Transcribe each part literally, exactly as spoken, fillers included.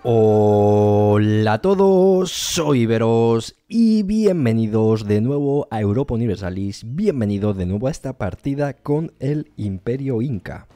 Hola a todos, soy Veros y bienvenidos de nuevo a Europa Universalis, bienvenidos de nuevo a esta partida con el Imperio Inca.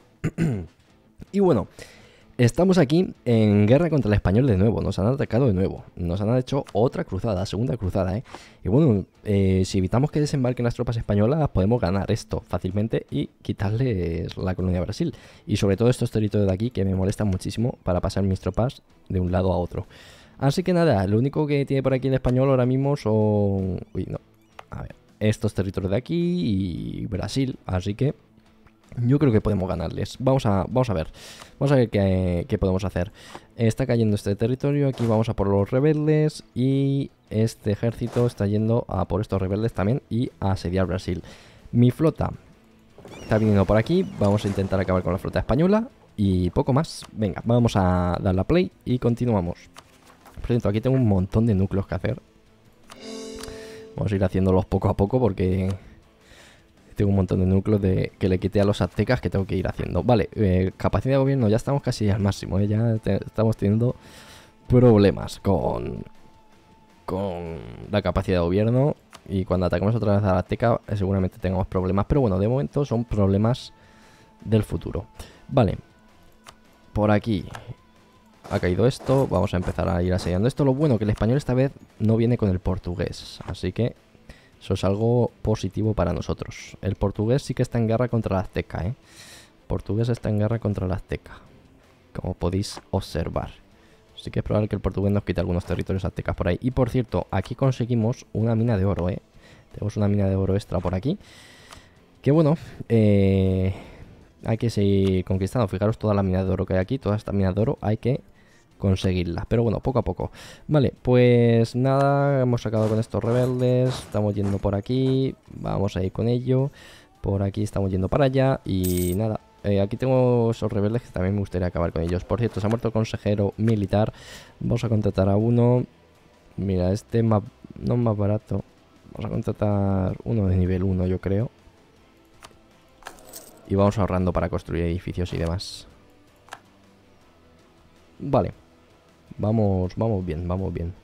Y bueno, estamos aquí en guerra contra el español de nuevo, nos han atacado de nuevo, nos han hecho otra cruzada, segunda cruzada, ¿eh? Y bueno, eh, si evitamos que desembarquen las tropas españolas, podemos ganar esto fácilmente y quitarles la colonia de Brasil. Y sobre todo estos territorios de aquí que me molestan muchísimo para pasar mis tropas de un lado a otro. Así que nada, lo único que tiene por aquí el español ahora mismo son... Uy, no. A ver, estos territorios de aquí y Brasil, así que... yo creo que podemos ganarles. Vamos a, vamos a ver. Vamos a ver qué, qué podemos hacer. Está cayendo este territorio. Aquí vamos a por los rebeldes. Y este ejército está yendo a por estos rebeldes también. Y a asediar Brasil. Mi flota está viniendo por aquí. Vamos a intentar acabar con la flota española. Y poco más. Venga, vamos a dar la play y continuamos. Por cierto, aquí tengo un montón de núcleos que hacer. Vamos a ir haciéndolos poco a poco porque... tengo un montón de núcleos de, que le quité a los aztecas que tengo que ir haciendo. Vale, eh, capacidad de gobierno, ya estamos casi al máximo, ¿eh? Ya te, estamos teniendo problemas con, con la capacidad de gobierno. Y cuando ataquemos otra vez a la azteca, eh, seguramente tengamos problemas. Pero bueno, de momento son problemas del futuro. Vale, por aquí ha caído esto. Vamos a empezar a ir asediando esto. Lo bueno que el español esta vez no viene con el portugués, así que... eso es algo positivo para nosotros. El portugués sí que está en guerra contra la azteca, ¿eh? El portugués está en guerra contra la azteca, como podéis observar. Así que es probable que el portugués nos quite algunos territorios aztecas por ahí. Y por cierto, aquí conseguimos una mina de oro, ¿eh? Tenemos una mina de oro extra por aquí. Que bueno, eh, hay que seguir conquistando. Fijaros toda la mina de oro que hay aquí. Toda esta mina de oro hay que... conseguirla, pero bueno, poco a poco. Vale, pues nada, hemos sacado con estos rebeldes. Estamos yendo por aquí, vamos a ir con ello. Por aquí estamos yendo para allá. Y nada, eh, aquí tengo esos rebeldes que también me gustaría acabar con ellos. Por cierto, se ha muerto el consejero militar. Vamos a contratar a uno. Mira, este más, no es más barato. Vamos a contratar uno de nivel uno, yo creo. Y vamos ahorrando para construir edificios y demás. Vale. Vamos, vamos bien, vamos bien.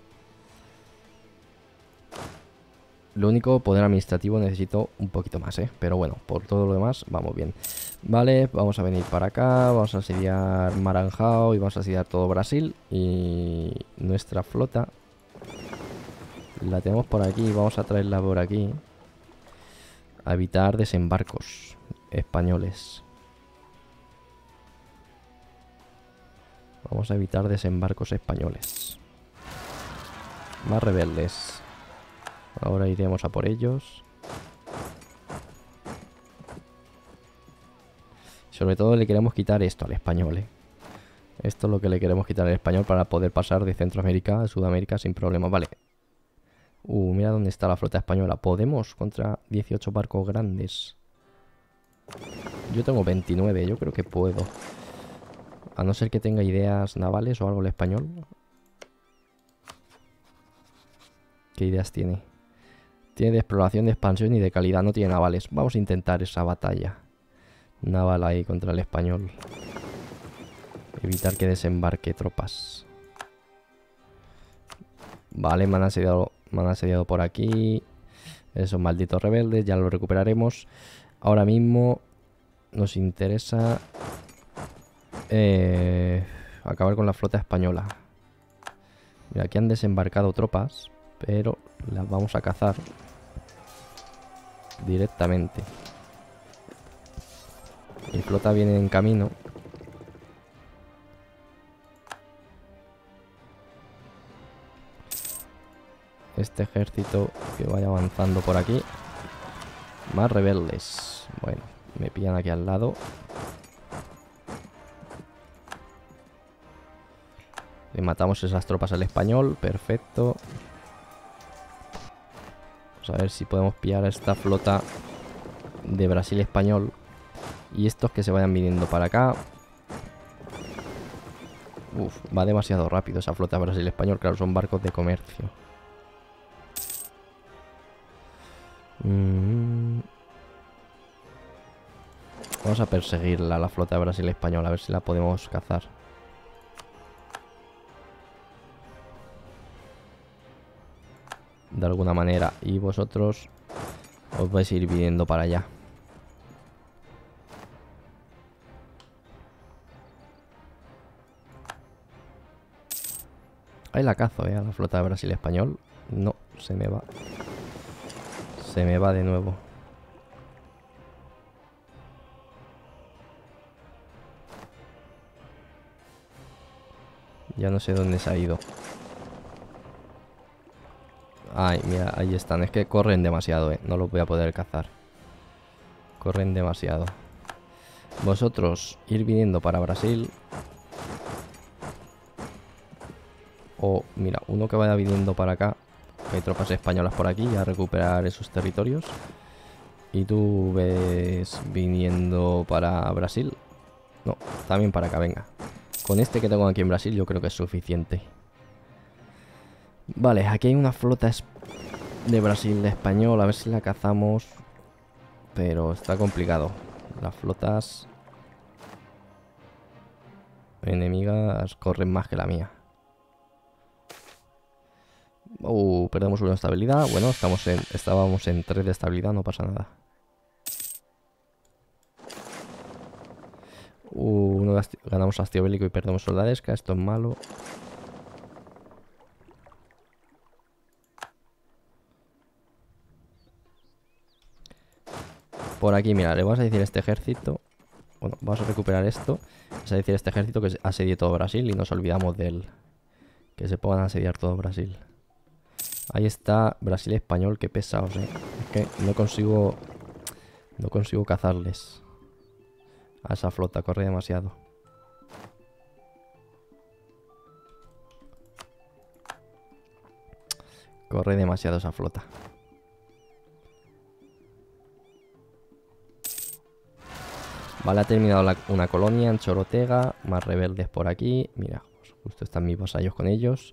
Lo único, poder administrativo necesito un poquito más, ¿eh? Pero bueno, por todo lo demás, vamos bien. Vale, vamos a venir para acá. Vamos a asediar Maranhão y vamos a asediar todo Brasil. Y nuestra flota la tenemos por aquí. Vamos a traerla por aquí. A evitar desembarcos españoles. Vamos a evitar desembarcos españoles. Más rebeldes. Ahora iremos a por ellos. Sobre todo le queremos quitar esto al español, ¿eh? Esto es lo que le queremos quitar al español para poder pasar de Centroamérica a Sudamérica sin problema. Vale. Uh, mira dónde está la flota española. ¿Podemos contra dieciocho barcos grandes? Yo tengo veintinueve, yo creo que puedo. A no ser que tenga ideas navales o algo el español. ¿Qué ideas tiene? Tiene de exploración, de expansión y de calidad. No tiene navales. Vamos a intentar esa batalla naval ahí contra el español. Evitar que desembarque tropas. Vale, me han asediado, me han asediado por aquí. Esos malditos rebeldes, ya lo recuperaremos. Ahora mismo nos interesa... Eh, acabar con la flota española. Mira, aquí han desembarcado tropas, pero las vamos a cazar directamente. Mi flota viene en camino. Este ejército que vaya avanzando por aquí. Más rebeldes. Bueno, me pillan aquí al lado. Le matamos esas tropas al español. Perfecto. Vamos a ver si podemos pillar a esta flota de Brasil español. Y estos que se vayan viniendo para acá. Uf, va demasiado rápido esa flota de Brasil español. Claro, son barcos de comercio. Mm. Vamos a perseguirla, la flota de Brasil español. A ver si la podemos cazar. de alguna manera. Y vosotros os vais a ir viniendo para allá. Ahí la cazo, ¿eh? A la flota de Brasil español. No, se me va. Se me va de nuevo. Ya no sé dónde se ha ido. Ay, mira, ahí están. Es que corren demasiado, ¿eh? No los voy a poder cazar. Corren demasiado. Vosotros ir viniendo para Brasil. O, mira, uno que vaya viniendo para acá. Hay tropas españolas por aquí a recuperar esos territorios. Y tú ves viniendo para Brasil. No, también para acá, venga. Con este que tengo aquí en Brasil yo creo que es suficiente. Vale, aquí hay una flota de Brasil español. A ver si la cazamos. Pero está complicado. Las flotas enemigas corren más que la mía. Uh, perdemos una estabilidad. Bueno, estamos en, estábamos en tres de estabilidad, no pasa nada. Uh, no ganamos hastío bélico y perdemos soldadesca. Esto es malo. Por aquí, mira, le vas a decir a este ejército. Bueno, vamos a recuperar esto. Vas a decir a este ejército que asedie todo Brasil y nos olvidamos del que se pongan a asediar todo Brasil. Ahí está Brasil español, qué pesados, eh. Es que no consigo. No consigo cazarles. A esa flota, corre demasiado. Corre demasiado esa flota. Vale, ha terminado la, una colonia en Chorotega. Más rebeldes por aquí. Mira, justo están mis vasallos con ellos.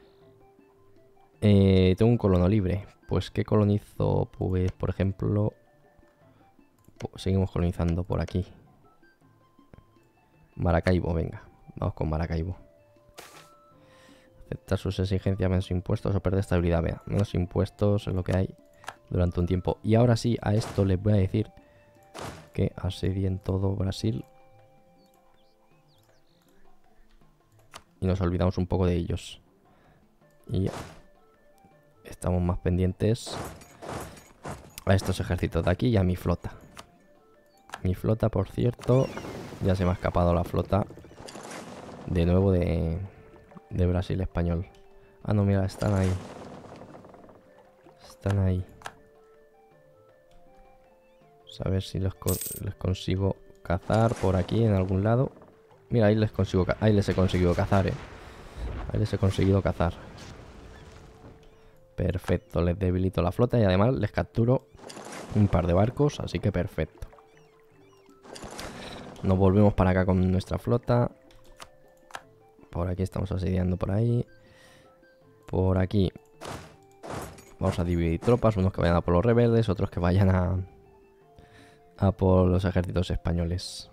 Eh, tengo un colono libre. Pues, ¿qué colonizo? Pues, por ejemplo... Seguimos colonizando por aquí. Maracaibo, venga. Vamos con Maracaibo. Aceptar sus exigencias, menos impuestos o perder estabilidad. Vea, menos impuestos es lo que hay durante un tiempo. Y ahora sí, a esto les voy a decir que asedien todo Brasil. Y nos olvidamos un poco de ellos. Y estamos más pendientes a estos ejércitos de aquí y a mi flota. Mi flota, por cierto, ya se me ha escapado la flota de nuevo de, de Brasil español. Ah, no, mira, están ahí. Están ahí. Vamos a ver si los, co les consigo cazar por aquí en algún lado. Mira, ahí les consigo, ahí les he conseguido cazar, eh. Ahí les he conseguido cazar. Perfecto, les debilito la flota y además les capturo un par de barcos, así que perfecto. Nos volvemos para acá con nuestra flota. Por aquí estamos asediando por ahí. Por aquí vamos a dividir tropas, unos que vayan a por los rebeldes, otros que vayan a, a por los ejércitos españoles.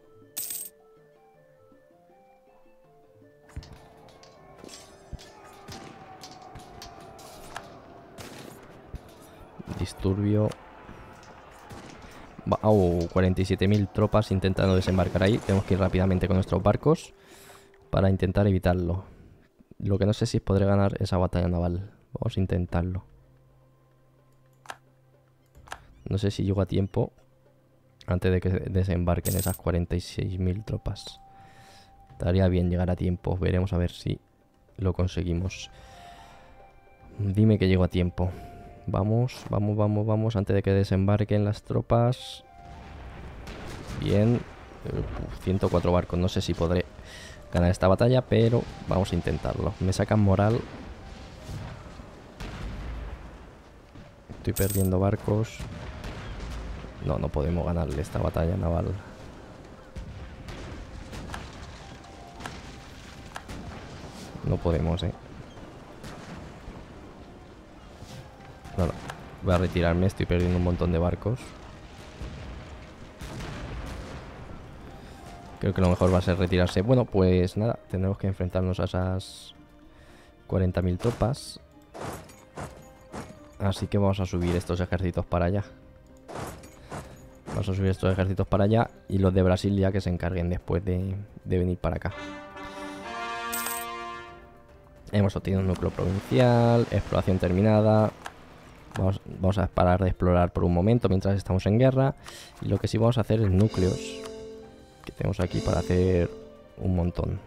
Disturbio. Oh, cuarenta y siete mil tropas intentando desembarcar ahí. Tenemos que ir rápidamente con nuestros barcos para intentar evitarlo. Lo que no sé si podré ganar esa batalla naval. Vamos a intentarlo. No sé si llego a tiempo antes de que desembarquen esas cuarenta y seis mil tropas. Estaría bien llegar a tiempo. Veremos a ver si lo conseguimos. Dime que llego a tiempo. Vamos, vamos, vamos, vamos. Antes de que desembarquen las tropas. Bien. Uf, ciento cuatro barcos. No sé si podré ganar esta batalla, pero vamos a intentarlo. Me sacan moral. Estoy perdiendo barcos. No, no podemos ganarle esta batalla naval. No podemos, eh. No, no. Voy a retirarme, estoy perdiendo un montón de barcos. Creo que lo mejor va a ser retirarse. Bueno, pues nada, tendremos que enfrentarnos a esas cuarenta mil tropas. Así que vamos a subir estos ejércitos para allá. Vamos a subir estos ejércitos para allá. Y los de Brasil ya que se encarguen después de, de venir para acá. Hemos obtenido un núcleo provincial. Exploración terminada. Vamos, vamos a parar de explorar por un momento mientras estamos en guerra. Y lo que sí vamos a hacer es núcleos. Que tenemos aquí para hacer un montón.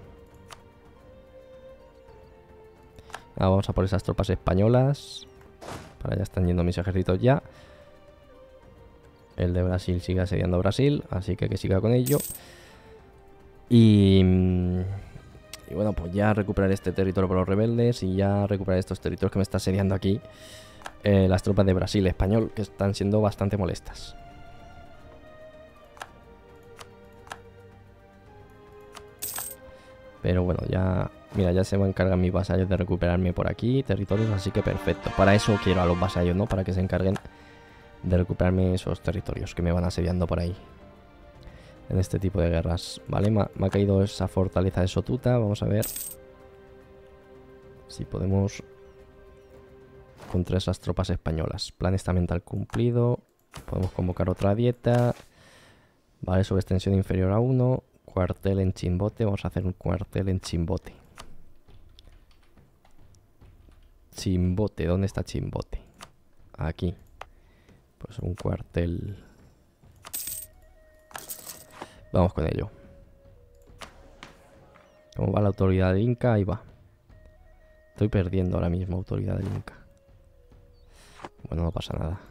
Ahora vamos a por esas tropas españolas. Para allá están yendo mis ejércitos ya. El de Brasil sigue asediando Brasil, así que que siga con ello. Y, y bueno, pues ya recuperar este territorio por los rebeldes y ya recuperar estos territorios que me está asediando aquí eh, las tropas de Brasil español, que están siendo bastante molestas. Pero bueno, ya... Mira, ya se me encargan mis vasallos de recuperarme por aquí territorios, así que perfecto. Para eso quiero a los vasallos, ¿no? Para que se encarguen de recuperarme esos territorios que me van asediando por ahí. En este tipo de guerras. Vale, me ha, me ha caído esa fortaleza de Sotuta. Vamos a ver si podemos contra esas tropas españolas. Plan estamental cumplido. Podemos convocar otra dieta. Vale, sobre extensión inferior a uno. Cuartel en Chimbote. Vamos a hacer un cuartel en Chimbote. Chimbote, ¿dónde está Chimbote? Aquí. Pues un cuartel. Vamos con ello. ¿Cómo va la autoridad del Inca? Ahí va. Estoy perdiendo ahora mismo autoridad del Inca. Bueno, no pasa nada.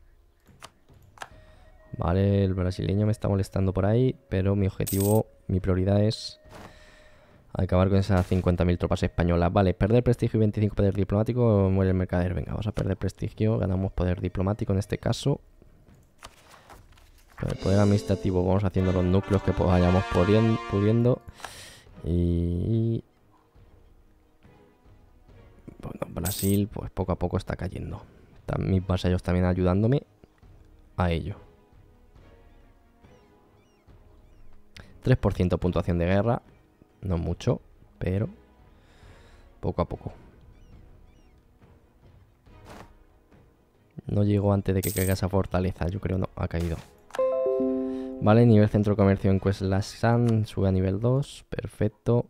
Vale, el brasileño me está molestando por ahí, pero mi objetivo, mi prioridad es acabar con esas cincuenta mil tropas españolas. Vale, perder prestigio y veinticinco poder diplomático, muere el mercader. Venga, vamos a perder prestigio, ganamos poder diplomático en este caso. El poder administrativo, vamos haciendo los núcleos que vayamos pudiendo. Y... bueno, Brasil, pues poco a poco está cayendo. Están mis vasallos también ayudándome a ello. tres por ciento puntuación de guerra. No mucho, pero poco a poco. No llegó antes de que caiga esa fortaleza, yo creo no, ha caído. Vale, nivel centro de comercio en Queslasan sube a nivel dos, perfecto.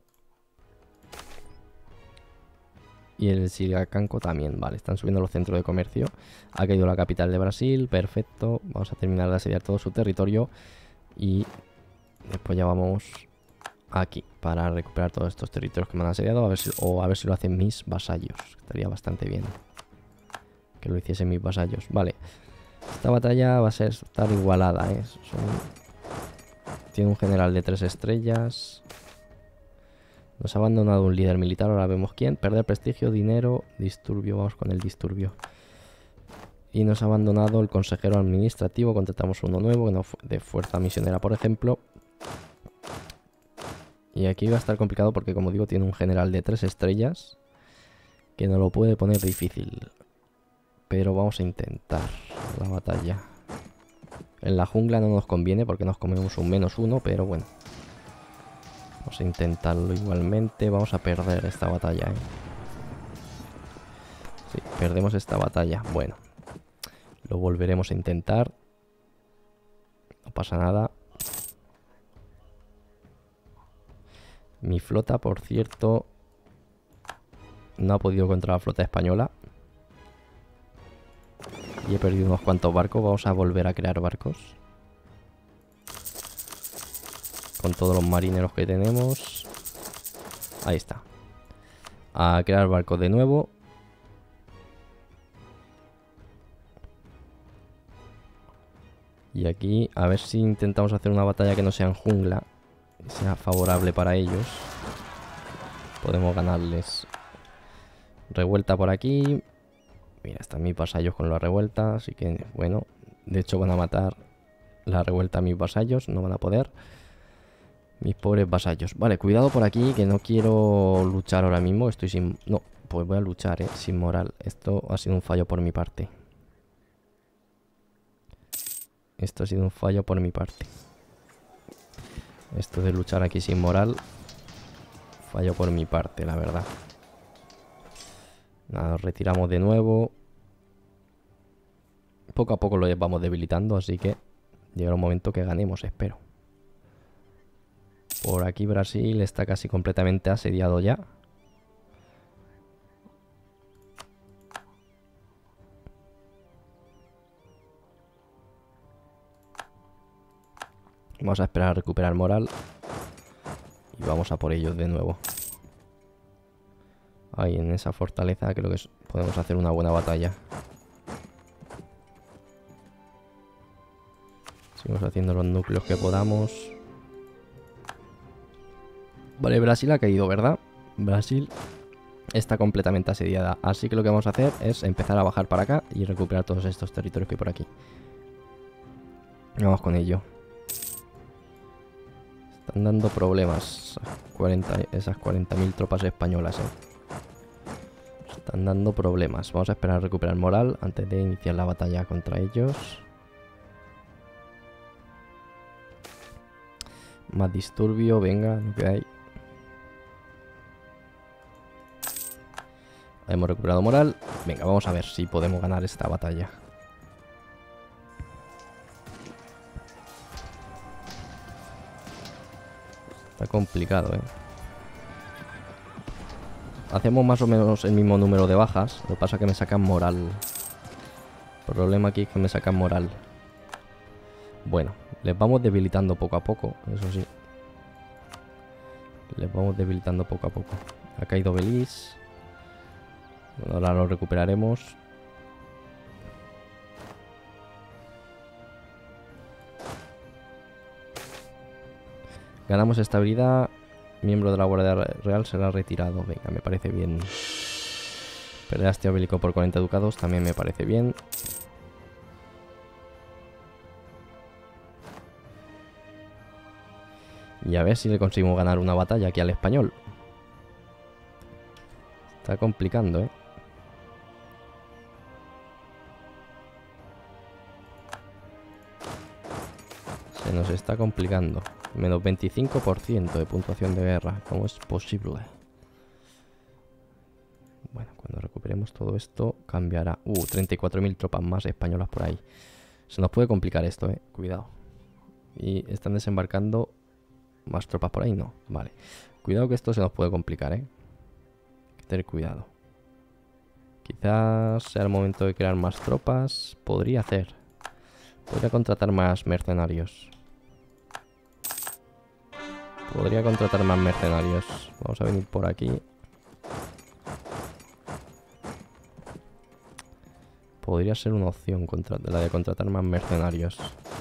Y el Siriacanco también, vale, están subiendo los centros de comercio. Ha caído la capital de Brasil, perfecto. Vamos a terminar de asediar todo su territorio. Y después ya vamos aquí para recuperar todos estos territorios que me han asediado, a ver si, o a ver si lo hacen mis vasallos. Estaría bastante bien que lo hiciesen mis vasallos. Vale, esta batalla va a ser estar igualada, ¿eh? Son... tiene un general de tres estrellas. Nos ha abandonado un líder militar, ahora vemos quién. Perder prestigio, dinero, disturbio, vamos con el disturbio. Y nos ha abandonado el consejero administrativo, contratamos uno nuevo, no de fuerza misionera, por ejemplo. Y aquí va a estar complicado porque, como digo, tiene un general de tres estrellas que nos lo puede poner difícil. Pero vamos a intentar la batalla. En la jungla no nos conviene porque nos comemos un menos uno, pero bueno. Vamos a intentarlo igualmente. Vamos a perder esta batalla, ¿eh? Sí, perdemos esta batalla. Bueno, lo volveremos a intentar. No pasa nada. Mi flota, por cierto, no ha podido contra la flota española. Y he perdido unos cuantos barcos. Vamos a volver a crear barcos. Con todos los marineros que tenemos. Ahí está. A crear barcos de nuevo. Y aquí a ver si intentamos hacer una batalla que no sea en jungla, que sea favorable para ellos. Podemos ganarles. Revuelta por aquí. Mira, están mis vasallos con la revuelta. Así que bueno, de hecho van a matar la revuelta a mis vasallos. No van a poder. Mis pobres vasallos. Vale, cuidado por aquí, que no quiero luchar ahora mismo. Estoy sin... no, pues voy a luchar, eh, sin moral. Esto ha sido un fallo por mi parte. Esto ha sido un fallo por mi parte. Esto de luchar aquí sin moral, fallo por mi parte, la verdad. Nada, nos retiramos de nuevo. Poco a poco lo vamos debilitando, así que llegará un momento que ganemos, espero. Por aquí Brasil está casi completamente asediado ya. Vamos a esperar a recuperar moral. Y vamos a por ellos de nuevo. Ahí en esa fortaleza creo que podemos hacer una buena batalla. Seguimos haciendo los núcleos que podamos. Vale, Brasil ha caído, ¿verdad? Brasil está completamente asediada. Así que lo que vamos a hacer es empezar a bajar para acá y recuperar todos estos territorios que hay por aquí. Vamos con ello. Están dando problemas cuarenta, esas cuarenta mil tropas españolas, eh. Están dando problemas. Vamos a esperar a recuperar moral antes de iniciar la batalla contra ellos. Más disturbio, venga, lo que hay. Hemos recuperado moral. Venga, vamos a ver si podemos ganar esta batalla. Está complicado, ¿eh? Hacemos más o menos el mismo número de bajas. Lo que pasa es que me sacan moral. El problema aquí es que me sacan moral. Bueno, les vamos debilitando poco a poco, eso sí. Les vamos debilitando poco a poco. Ha caído Belice. Bueno, ahora lo recuperaremos. Ganamos estabilidad. Miembro de la Guardia Real será retirado. Venga, me parece bien. Perder hastio bélico por cuarenta ducados también me parece bien. Y a ver si le conseguimos ganar una batalla aquí al español. Está complicando, ¿eh? Se nos está complicando. Menos veinticinco por ciento de puntuación de guerra. ¿Cómo es posible? Bueno, cuando recuperemos todo esto cambiará. Uh, treinta y cuatro mil tropas más españolas por ahí. Se nos puede complicar esto, eh. Cuidado. Y están desembarcando más tropas por ahí, no. Vale. Cuidado que esto se nos puede complicar, eh. Hay que tener cuidado. Quizás sea el momento de crear más tropas. Podría hacer. Podría contratar más mercenarios. Podría contratar más mercenarios. Vamos a venir por aquí. Podría ser una opción la de contratar más mercenarios.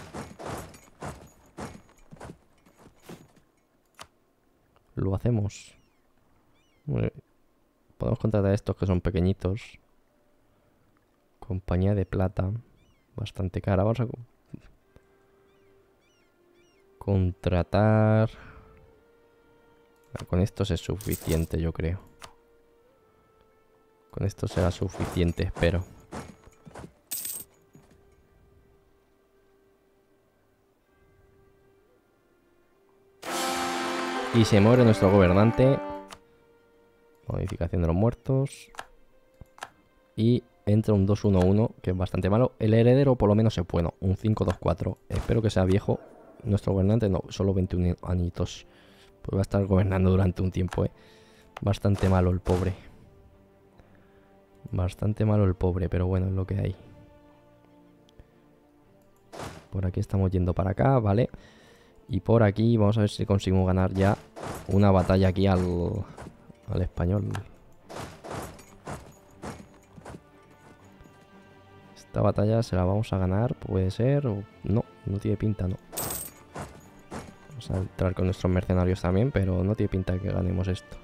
Lo hacemos. Bueno, podemos contratar a estos que son pequeñitos. Compañía de plata. Bastante cara. Vamos a contratar. Con estos es suficiente, yo creo. Con esto será suficiente, espero. Y se muere nuestro gobernante. Modificación de los muertos. Y entra un dos uno uno, que es bastante malo. El heredero por lo menos es bueno, un cinco dos cuatro. Espero que sea viejo. Nuestro gobernante no, solo veintiún añitos. Pues va a estar gobernando durante un tiempo, eh. Bastante malo el pobre. Bastante malo el pobre, pero bueno, es lo que hay. Por aquí estamos yendo para acá, ¿vale? Y por aquí vamos a ver si conseguimos ganar ya una batalla aquí al, al español. Esta batalla se la vamos a ganar, puede ser, o no, no tiene pinta, no. Vamos a entrar con nuestros mercenarios también, pero no tiene pinta de que ganemos esto.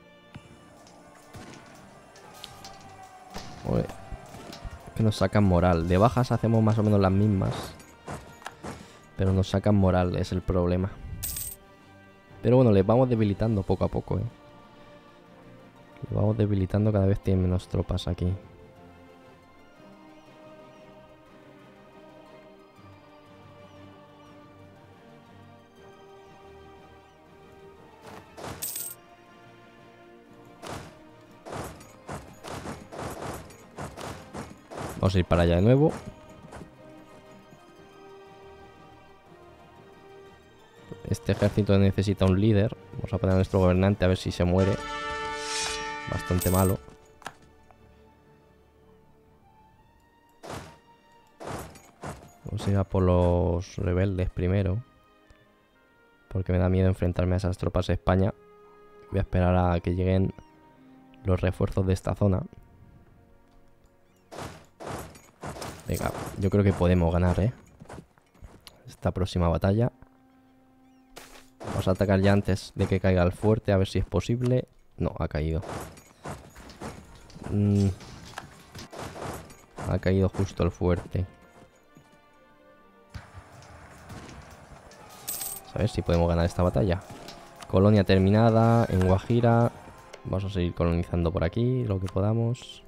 Oye, que nos sacan moral. De bajas hacemos más o menos las mismas, pero nos sacan moral, es el problema. Pero bueno, les vamos debilitando poco a poco, eh. Les vamos debilitando, cada vez tienen menos tropas aquí. Vamos a ir para allá de nuevo. Este ejército necesita un líder. Vamos a poner a nuestro gobernante a ver si se muere. Bastante malo. Vamos a ir a por los rebeldes primero. Porque me da miedo enfrentarme a esas tropas de España. Voy a esperar a que lleguen los refuerzos de esta zona. Venga, yo creo que podemos ganar, ¿eh? Esta próxima batalla. Vamos a atacar ya antes de que caiga el fuerte, a ver si es posible. No, ha caído. Mm. Ha caído justo el fuerte. A ver si podemos ganar esta batalla. Colonia terminada en Guajira. Vamos a seguir colonizando por aquí lo que podamos.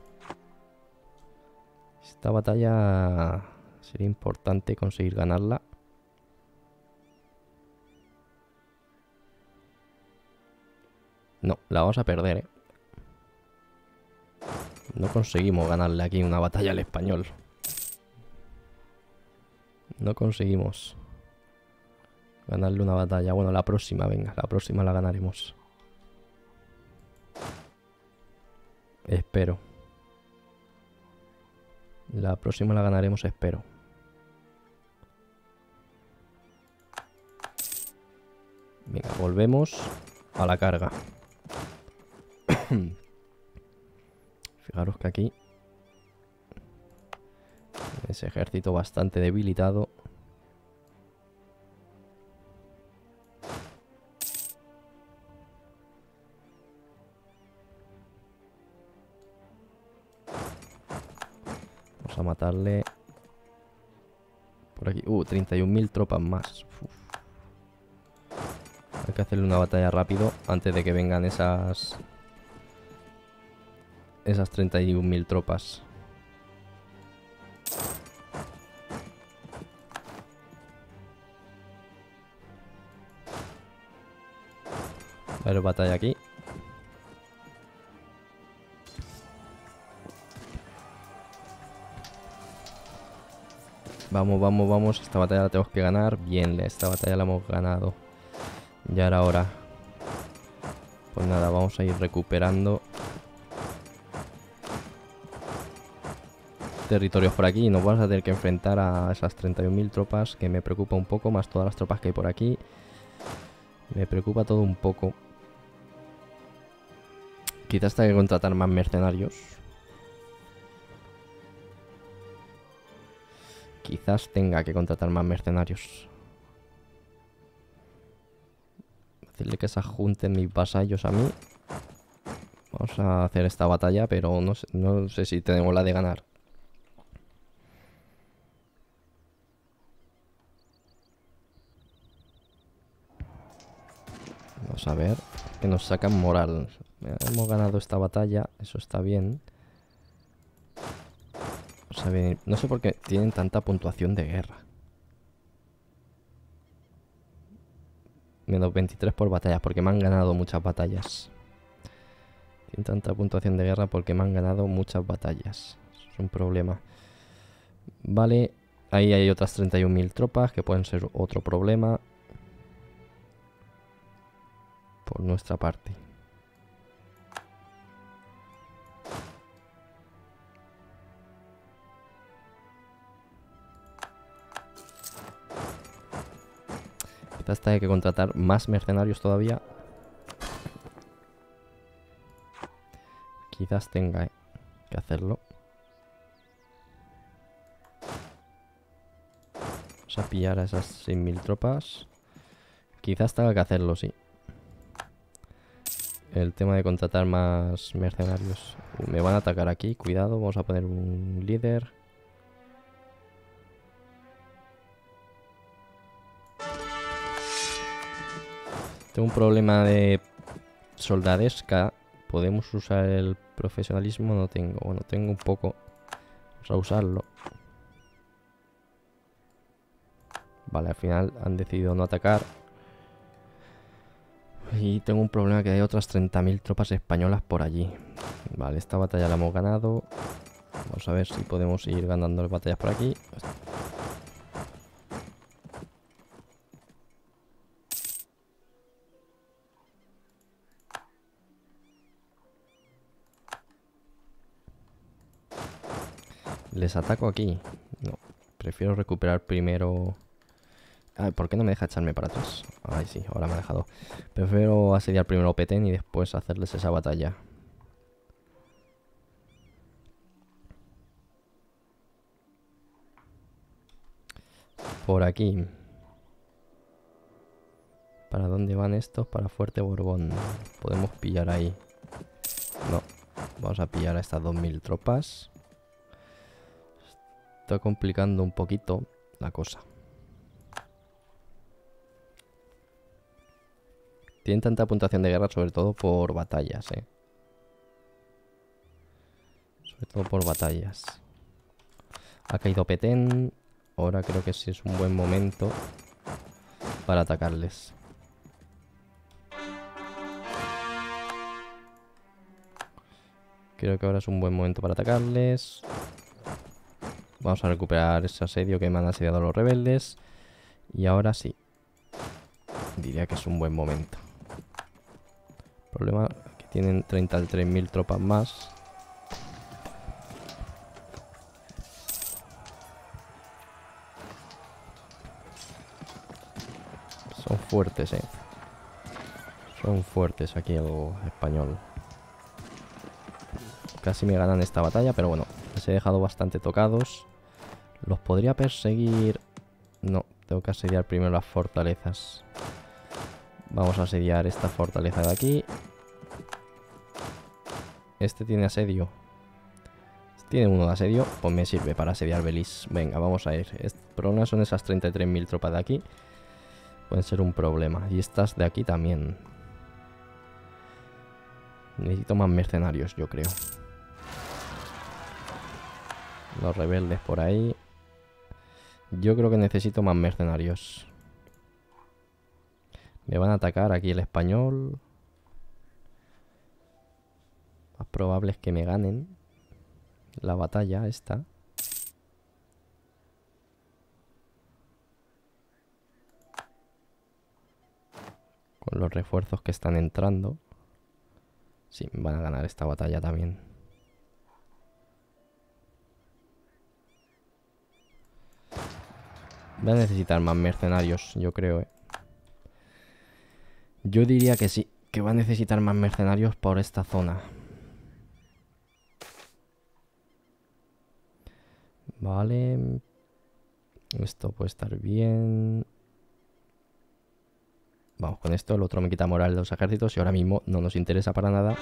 Esta batalla sería importante conseguir ganarla. No, la vamos a perder, ¿eh? No conseguimos ganarle aquí una batalla al español. No conseguimos ganarle una batalla. Bueno, la próxima, venga, la próxima la ganaremos. Espero. La próxima la ganaremos, espero. Venga, volvemos a la carga. Fijaros que aquí ese ejército bastante debilitado. Vamos a matarle por aquí. Uh, treinta y un mil tropas más. Uf. Hay que hacerle una batalla rápido antes de que vengan esas esas treinta y un mil tropas. A ver, batalla aquí. Vamos, vamos, vamos. Esta batalla la tenemos que ganar. Bien, esta batalla la hemos ganado. Ya era hora. Pues nada, vamos a ir recuperando territorios por aquí. Y nos vamos a tener que enfrentar a esas treinta y un mil tropas, que me preocupa un poco, más todas las tropas que hay por aquí. Me preocupa todo un poco. Quizás tenga que contratar más mercenarios. Quizás tenga que contratar más mercenarios. Decirle que se junten mis vasallos a mí. Vamos a hacer esta batalla, pero no sé, no sé si tenemos la de ganar. Vamos a ver. Que nos sacan moral. Hemos ganado esta batalla. Eso está bien. Vamos a ver. No sé por qué tienen tanta puntuación de guerra. Menos veintitrés por batallas. Porque me han ganado muchas batallas. Tienen tanta puntuación de guerra porque me han ganado muchas batallas. Es un problema. Vale. Ahí hay otras treinta y un mil tropas que pueden ser otro problema. Por nuestra parte. Quizás tenga que contratar más mercenarios todavía. Quizás tenga eh, que hacerlo. Vamos a pillar a esas seis mil tropas. Quizás tenga que hacerlo, sí. El tema de contratar más mercenarios. Uh, me van a atacar aquí, cuidado. Vamos a poner un líder. Tengo un problema de soldadesca. ¿Podemos usar el profesionalismo? No tengo. Bueno, tengo un poco. Vamos a usarlo. Vale, al final han decidido no atacar. Y tengo un problema que hay otras treinta mil tropas españolas por allí. Vale, esta batalla la hemos ganado. Vamos a ver si podemos ir ganando las batallas por aquí. Les ataco aquí. No, prefiero recuperar primero... Ay, ¿por qué no me deja echarme para atrás? Ay, sí, ahora me ha dejado. Prefiero asediar primero Petén y después hacerles esa batalla. Por aquí. ¿Para dónde van estos? Para Fuerte Borbón. Podemos pillar ahí. No, vamos a pillar a estas dos mil tropas. Está complicando un poquito la cosa. Tienen tanta puntuación de guerra sobre todo por batallas, eh. Sobre todo por batallas. Ha caído Petén. Ahora creo que sí es un buen momento para atacarles. Creo que ahora es un buen momento para atacarles. Vamos a recuperar ese asedio que me han asediado los rebeldes. Y ahora sí. Diría que es un buen momento. Problema que tienen treinta y tres mil tropas más. Son fuertes, eh. Son fuertes aquí el español. Casi me ganan esta batalla, pero bueno, les he dejado bastante tocados. Los podría perseguir. No, tengo que asediar primero las fortalezas. Vamos a asediar esta fortaleza de aquí. Este tiene asedio. Tiene uno de asedio, pues me sirve para asediar Belis. Venga, vamos a ir. El problema son esas treinta y tres mil tropas de aquí. Pueden ser un problema. Y estas de aquí también. Necesito más mercenarios, yo creo. Los rebeldes por ahí. Yo creo que necesito más mercenarios. Me van a atacar aquí el español. Más probable es que me ganen la batalla esta. Con los refuerzos que están entrando. Sí, van a ganar esta batalla también. Voy a necesitar más mercenarios, yo creo, ¿eh? Yo diría que sí, que va a necesitar más mercenarios por esta zona. Vale. Esto puede estar bien. Vamos con esto, el otro me quita moral de los ejércitos y ahora mismo no nos interesa para nada.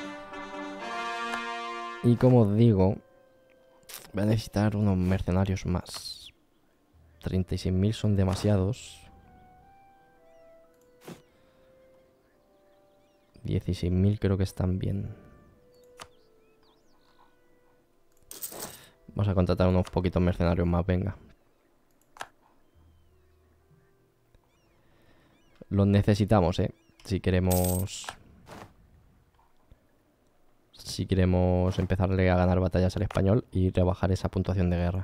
Y como os digo, voy a necesitar unos mercenarios más. treinta y seis mil son demasiados. dieciséis mil creo que están bien. Vamos a contratar unos poquitos mercenarios más, venga. Los necesitamos, eh. Si queremos... Si queremos empezarle a ganar batallas al español y rebajar esa puntuación de guerra.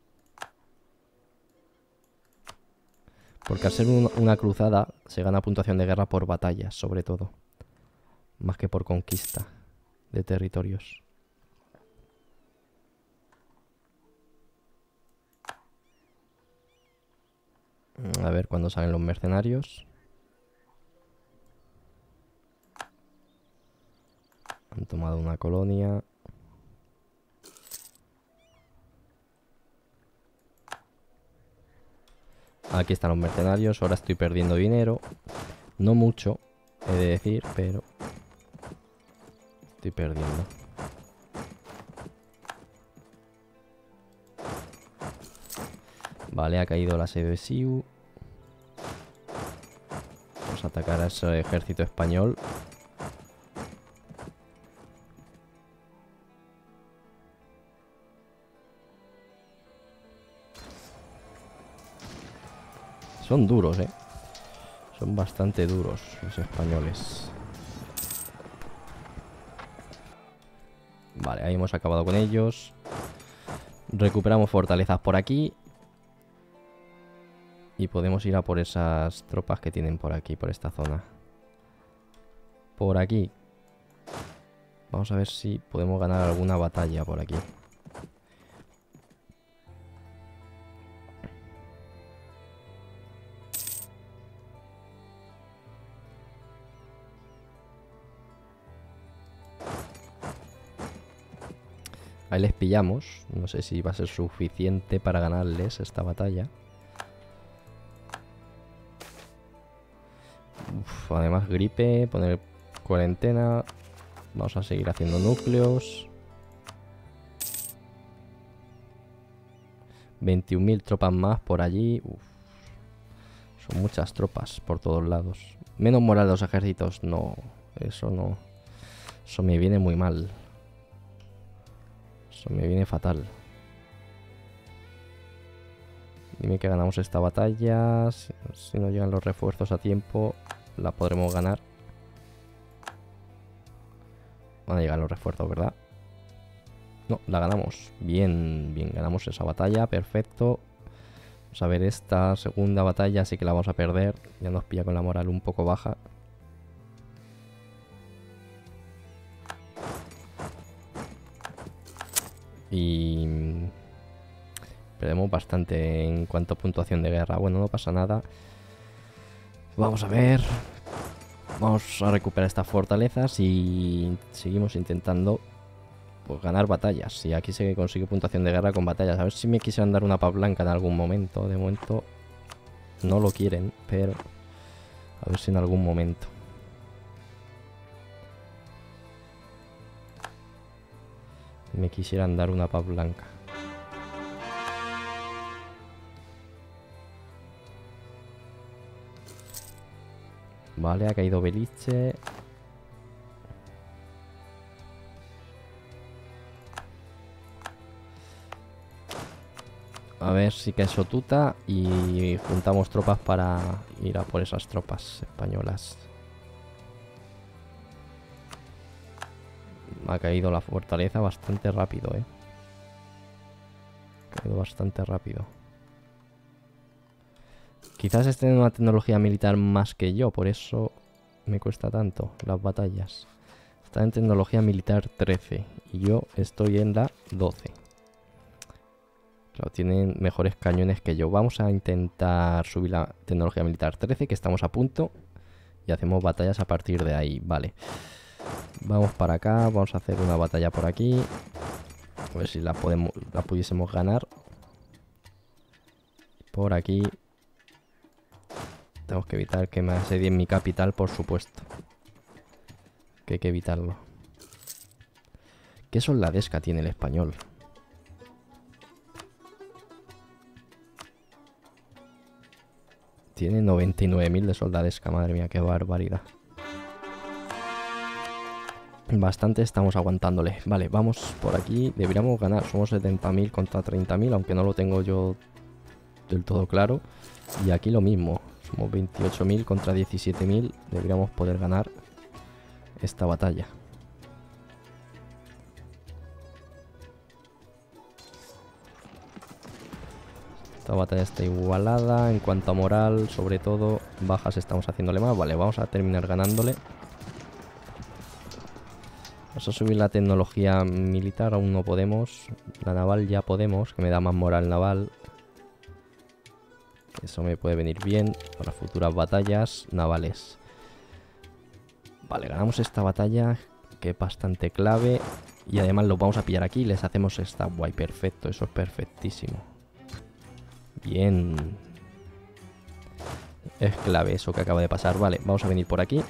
Porque al ser un, una cruzada se gana puntuación de guerra por batallas, sobre todo. Más que por conquista de territorios. A ver cuándo salen los mercenarios. Han tomado una colonia. Aquí están los mercenarios. Ahora estoy perdiendo dinero. No mucho, he de decir, pero estoy perdiendo. Vale, ha caído el asedio de Siu. Vamos a atacar a ese ejército español. Son duros, eh. Son bastante duros los españoles. Vale, ahí hemos acabado con ellos. Recuperamos fortalezas por aquí. Y podemos ir a por esas tropas que tienen por aquí, por esta zona. Por aquí. Vamos a ver si podemos ganar alguna batalla por aquí. Ahí les pillamos. No sé si va a ser suficiente para ganarles esta batalla. Uf, además gripe, poner cuarentena. Vamos a seguir haciendo núcleos. veintiún mil tropas más por allí. Uf, son muchas tropas por todos lados. Menos moral de los ejércitos. No, eso no. Eso me viene muy mal. Eso me viene fatal. Dime que ganamos esta batalla. Si, si no llegan los refuerzos a tiempo, la podremos ganar. Van a llegar los refuerzos, ¿verdad? No, la ganamos. Bien, bien, ganamos esa batalla. Perfecto. Vamos a ver esta segunda batalla. Sí que la vamos a perder. Ya nos pilla con la moral un poco baja. Y perdemos bastante en cuanto a puntuación de guerra. Bueno, no pasa nada. Vamos a ver. Vamos a recuperar estas fortalezas y seguimos intentando pues ganar batallas. Y aquí se consigue puntuación de guerra con batallas. A ver si me quisieran dar una paz blanca en algún momento. De momento no lo quieren, pero a ver si en algún momento. Me quisieran dar una paz blanca. Vale, ha caído Belice. A ver si cae Sotuta y juntamos tropas para ir a por esas tropas españolas. Ha caído la fortaleza bastante rápido, eh. Ha caído bastante rápido. Quizás estén en una tecnología militar más que yo, por eso me cuesta tanto las batallas. Está en tecnología militar trece y yo estoy en la doce. Claro, tienen mejores cañones que yo. Vamos a intentar subir la tecnología militar trece, que estamos a punto. Y hacemos batallas a partir de ahí, vale. Vamos para acá, vamos a hacer una batalla por aquí. A ver si la, podemos, la pudiésemos ganar. Por aquí. Tenemos que evitar que me asedien mi capital, por supuesto. Que hay que evitarlo. ¿Qué soldadesca tiene el español? Tiene noventa y nueve mil de soldadesca, madre mía, qué barbaridad. Bastante estamos aguantándole. Vale, vamos por aquí. Deberíamos ganar. Somos setenta mil contra treinta mil, aunque no lo tengo yo del todo claro. Y aquí lo mismo. Somos veintiocho mil contra diecisiete mil. Deberíamos poder ganar esta batalla. Esta batalla está igualada. En cuanto a moral, sobre todo, bajas estamos haciéndole más. Vale, vamos a terminar ganándole. Vamos a subir la tecnología militar, aún no podemos. La naval ya podemos, que me da más moral naval. Eso me puede venir bien para futuras batallas navales. Vale, ganamos esta batalla, que es bastante clave. Y además los vamos a pillar aquí y les hacemos esta guay. Perfecto, eso es perfectísimo. Bien. Es clave eso que acaba de pasar. Vale, vamos a venir por aquí.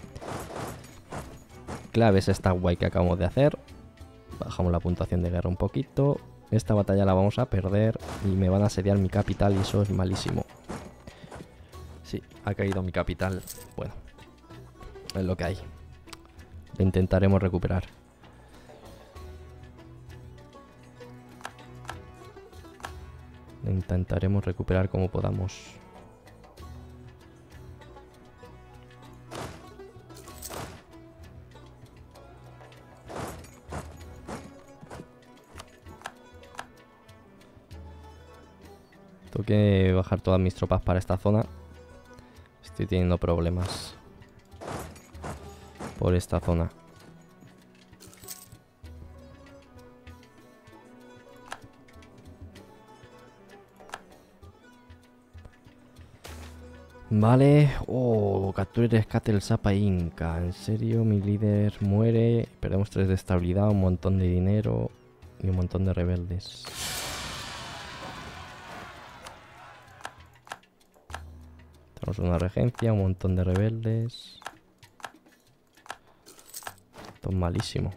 Clave es esta guay que acabamos de hacer. Bajamos la puntuación de guerra un poquito. Esta batalla la vamos a perder y me van a asediar mi capital y eso es malísimo. Sí, ha caído mi capital. Bueno, es lo que hay. Lo intentaremos recuperar. Lo intentaremos recuperar como podamos. Tengo que bajar todas mis tropas para esta zona. Estoy teniendo problemas por esta zona. Vale. Oh, captura y rescate el Sapa Inca. En serio, mi líder muere. Perdemos tres de estabilidad, un montón de dinero. Y un montón de rebeldes. Tenemos una regencia, un montón de rebeldes. Esto es malísimo.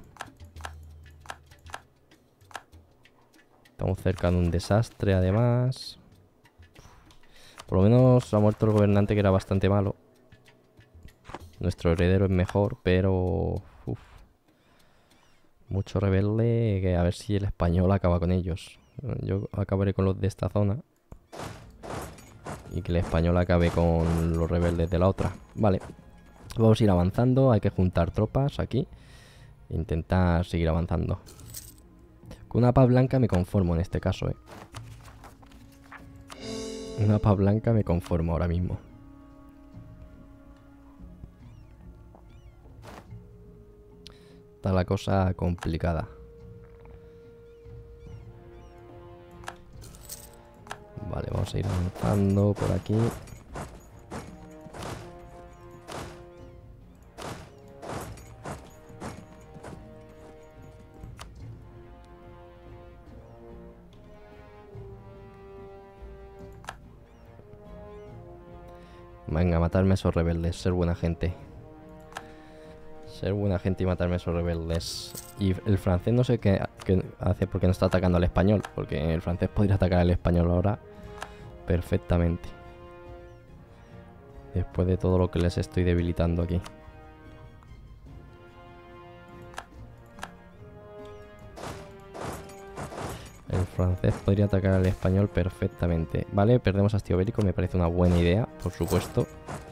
Estamos cerca de un desastre, además. Por lo menos ha muerto el gobernante, que era bastante malo. Nuestro heredero es mejor, pero... Uf. Mucho rebelde, que a ver si el español acaba con ellos. Yo acabaré con los de esta zona. Y que el español acabe con los rebeldes de la otra. Vale. Vamos a ir avanzando. Hay que juntar tropas aquí. E intentar seguir avanzando. Con una paz blanca me conformo en este caso, eh. Una paz blanca me conformo ahora mismo. Está la cosa complicada. Vale, vamos a ir avanzando por aquí. Venga, matarme a esos rebeldes, ser buena gente. Ser buena gente y matarme a esos rebeldes. Y el francés no sé qué, qué hace porque no está atacando al español. Porque el francés podría atacar al español ahora perfectamente. Después de todo lo que les estoy debilitando aquí. El francés podría atacar al español perfectamente. Vale, perdemos a Hastío Bélico, me parece una buena idea, por supuesto.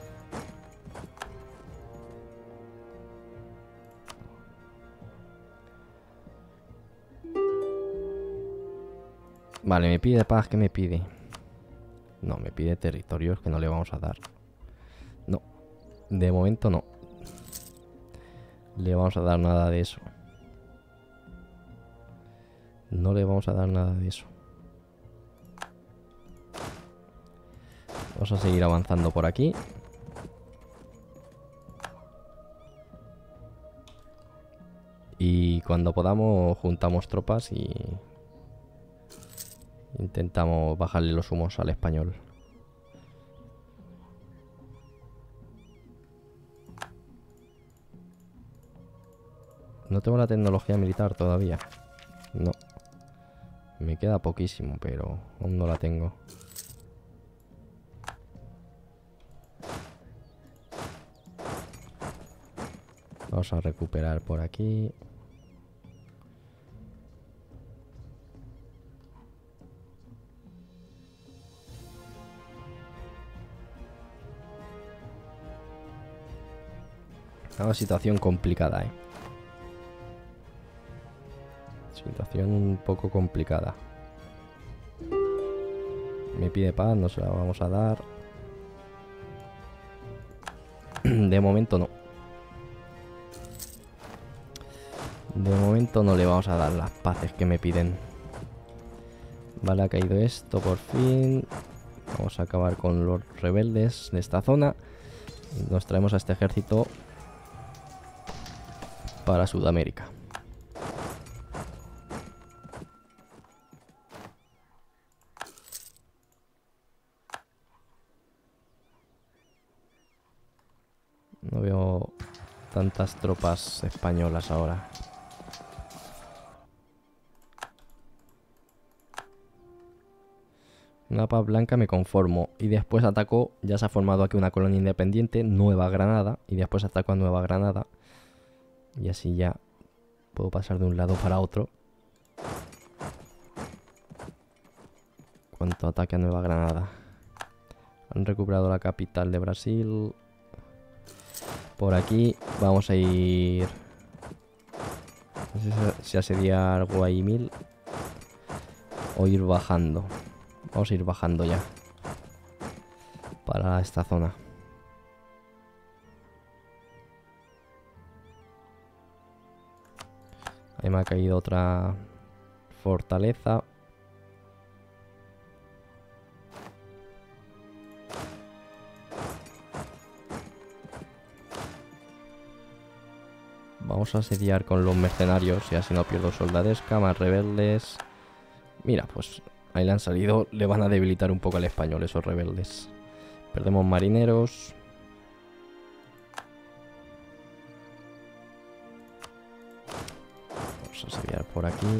Vale, me pide paz, ¿qué me pide? No, me pide territorios que no le vamos a dar. No, de momento no. Le vamos a dar nada de eso. No le vamos a dar nada de eso. Vamos a seguir avanzando por aquí. Y cuando podamos juntamos tropas y intentamos bajarle los humos al español. No tengo la tecnología militar todavía. No. Me queda poquísimo, pero aún no la tengo. Vamos a recuperar por aquí. Una situación complicada, eh. Situación un poco complicada. Me pide paz, no se la vamos a dar. De momento no. De momento no le vamos a dar las paces que me piden. Vale, ha caído esto por fin. Vamos a acabar con los rebeldes de esta zona. Nos traemos a este ejército para Sudamérica. No veo tantas tropas españolas ahora. Una paz blanca me conformo. Y después ataco, ya se ha formado aquí una colonia independiente, Nueva Granada. Y después ataco a Nueva Granada. Y así ya puedo pasar de un lado para otro. Cuanto ataque a Nueva Granada. Han recuperado la capital de Brasil. Por aquí vamos a ir... No sé si asediar Guayaquil o ir bajando. Vamos a ir bajando ya para esta zona. Ahí me ha caído otra fortaleza. Vamos Vamos a asediar con los mercenarios y así no pierdo soldadesca, más rebeldes. Mira, pues ahí le han salido, le van a debilitar un poco al español esos rebeldes. Perdemos marineros. Vamos a asediar por aquí.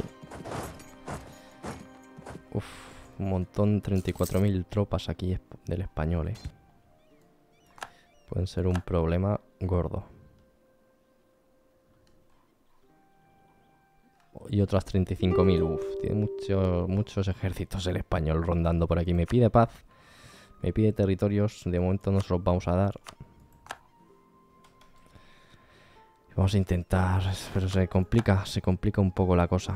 Uf, un montón, treinta y cuatro mil tropas aquí del español, eh. Pueden ser un problema gordo. Y otras treinta y cinco mil. Uf, tiene mucho, muchos ejércitos el español rondando por aquí. Me pide paz. Me pide territorios. De momento no se los vamos a dar. Vamos a intentar. Pero se complica. Se complica un poco la cosa.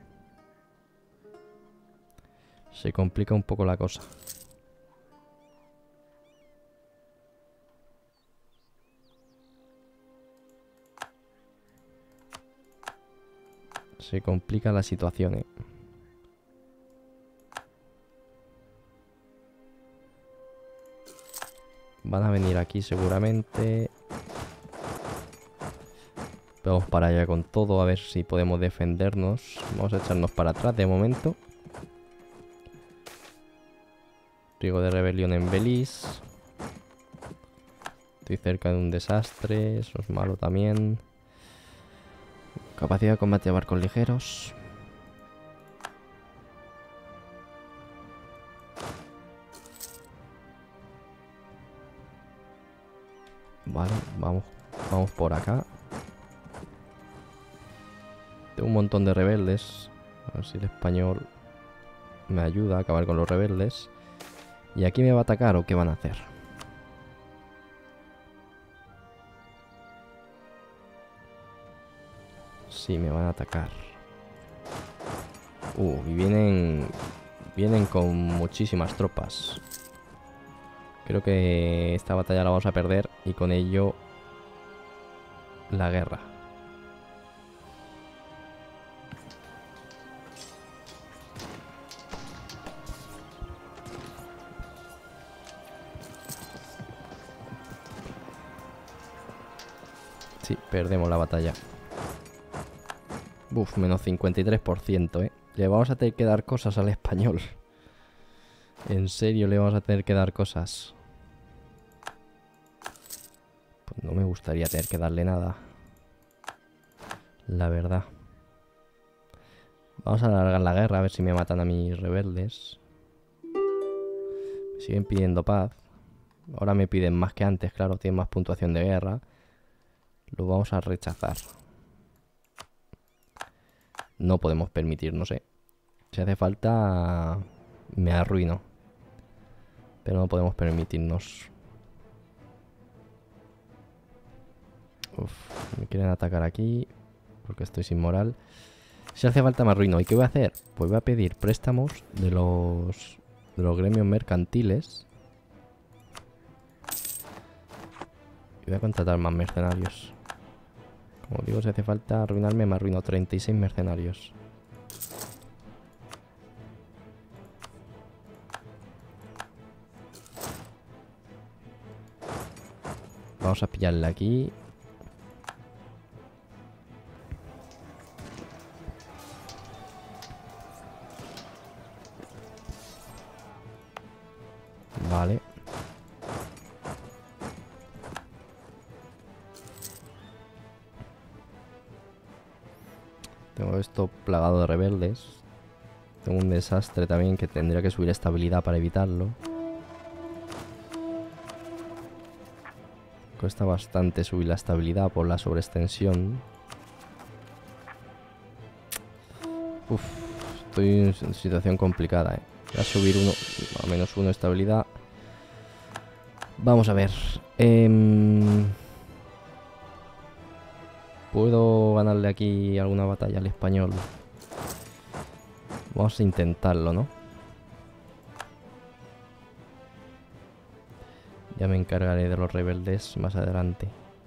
Se complica un poco la cosa. Se complica la situación, eh. Van a venir aquí seguramente. Vamos para allá con todo, a ver si podemos defendernos. Vamos a echarnos para atrás de momento. Riesgo de rebelión en Belice. Estoy cerca de un desastre, eso es malo también. Capacidad de combate de barcos ligeros. Vale, vamos, vamos por acá. Tengo un montón de rebeldes. A ver si el español me ayuda a acabar con los rebeldes. ¿Y aquí me va a atacar o qué van a hacer? Sí, me van a atacar. Uh, y vienen... Vienen con muchísimas tropas. Creo que esta batalla la vamos a perder y con ello la guerra. Sí, perdemos la batalla. Uf, menos cincuenta y tres por ciento, eh. Le vamos a tener que dar cosas al español. En serio, le vamos a tener que dar cosas. Pues no me gustaría tener que darle nada. La verdad. Vamos a alargar la guerra, a ver si me matan a mis rebeldes. Me siguen pidiendo paz. Ahora me piden más que antes, claro, tienen más puntuación de guerra. Lo vamos a rechazar. No podemos permitirnos, eh. Si hace falta, me arruino. Pero no podemos permitirnos. Uf, me quieren atacar aquí. Porque estoy sin moral. Si hace falta me arruino. ¿Y qué voy a hacer? Pues voy a pedir préstamos de los, de los gremios mercantiles. Y voy a contratar más mercenarios. Como digo, si hace falta arruinarme, me arruino. treinta y seis mercenarios. Vamos a pillarle aquí. Vale. Tengo esto plagado de rebeldes. Tengo un desastre también que tendría que subir estabilidad para evitarlo. Cuesta bastante subir la estabilidad por la sobreextensión. Uf, estoy en situación complicada, eh. Voy a subir uno, a menos uno de estabilidad. Vamos a ver. Eh, ¿Puedo ganarle aquí alguna batalla al español? Vamos a intentarlo, ¿no? Ya me encargaré de los rebeldes más adelante.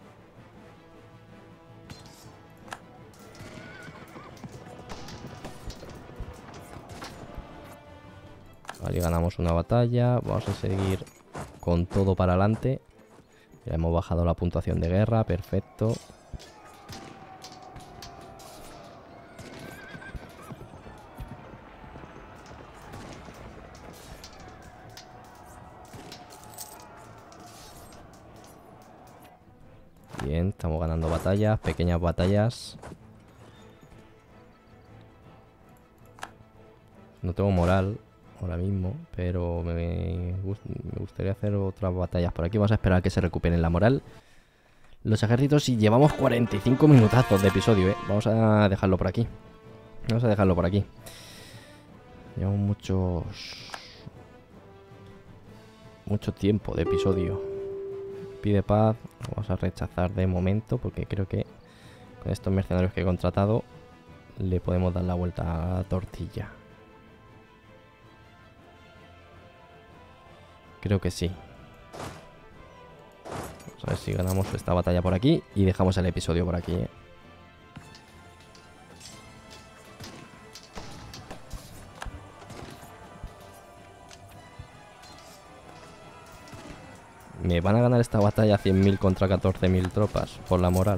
Vale, ganamos una batalla. Vamos a seguir con todo para adelante. Ya hemos bajado la puntuación de guerra. Perfecto. Bien, estamos ganando batallas, pequeñas batallas. No tengo moral ahora mismo, pero me, me gustaría hacer otras batallas por aquí. Vamos a esperar a que se recuperen la moral los ejércitos y llevamos cuarenta y cinco minutazos de episodio, ¿eh? Vamos a dejarlo por aquí. Vamos a dejarlo por aquí. Llevamos muchos... mucho tiempo de episodio. Pide paz. Vamos a rechazar de momento porque creo que con estos mercenarios que he contratado le podemos dar la vuelta a la tortilla. Creo que sí. Vamos a ver si ganamos esta batalla por aquí y dejamos el episodio por aquí, ¿eh? Me van a ganar esta batalla cien mil contra catorce mil tropas por la moral.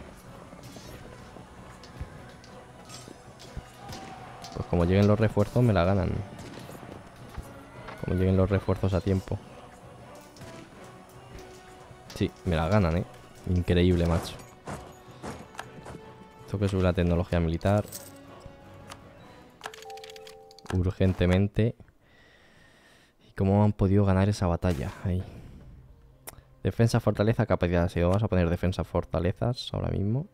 Pues como lleguen los refuerzos me la ganan. Como lleguen los refuerzos a tiempo. Sí, me la ganan, ¿eh? Increíble, macho. Tengo que subir la tecnología militar. Urgentemente. ¿Y cómo han podido ganar esa batalla? Ahí. Defensa, fortaleza, capacidad de asedio. Vamos a poner defensa, fortalezas ahora mismo.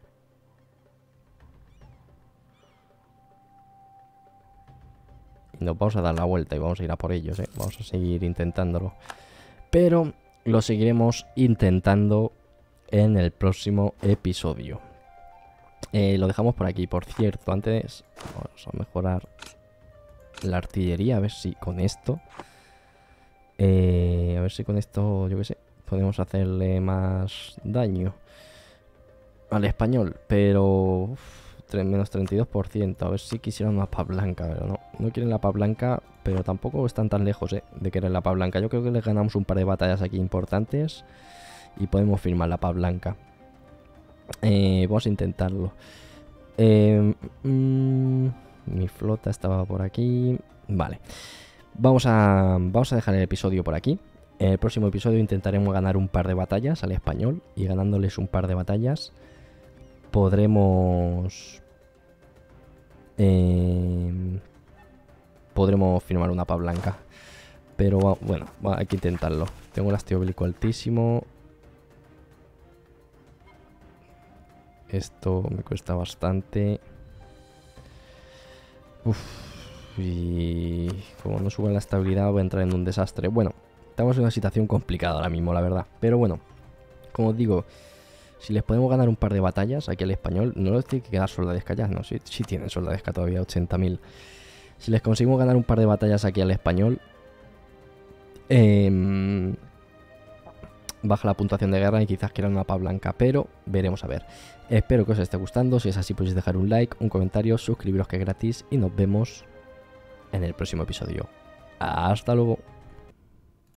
Y nos vamos a dar la vuelta y vamos a ir a por ellos, ¿eh? Vamos a seguir intentándolo. Pero lo seguiremos intentando en el próximo episodio. Eh, lo dejamos por aquí. Por cierto, antes vamos a mejorar la artillería. A ver si con esto... Eh, a ver si con esto, yo qué sé, podemos hacerle más daño al español. Pero... Uf, menos treinta y dos por ciento. A ver si quisieran una paz blanca, pero no. No quieren la paz blanca, pero tampoco están tan lejos, ¿eh? De querer la paz blanca. Yo creo que les ganamos un par de batallas aquí importantes y podemos firmar la paz blanca. Eh, vamos a intentarlo. Eh, mm, mi flota estaba por aquí. Vale. Vamos a, vamos a dejar el episodio por aquí. En el próximo episodio intentaremos ganar un par de batallas al español. Y ganándoles un par de batallas podremos... Eh, podremos firmar una paz blanca. Pero bueno, hay que intentarlo. Tengo el hastío bélico altísimo. Esto me cuesta bastante. Uf, y como no suben la estabilidad voy a entrar en un desastre. Bueno, estamos en una situación complicada ahora mismo, la verdad. Pero bueno, como os digo, si les podemos ganar un par de batallas aquí al español, no les tiene que quedar soldadesca ya, no, sí, sí tienen soldadesca todavía, ochenta mil. Si les conseguimos ganar un par de batallas aquí al español, eh, baja la puntuación de guerra y quizás quieran una paz blanca, pero veremos a ver. Espero que os esté gustando, si es así podéis dejar un like, un comentario, suscribiros que es gratis y nos vemos en el próximo episodio. Hasta luego.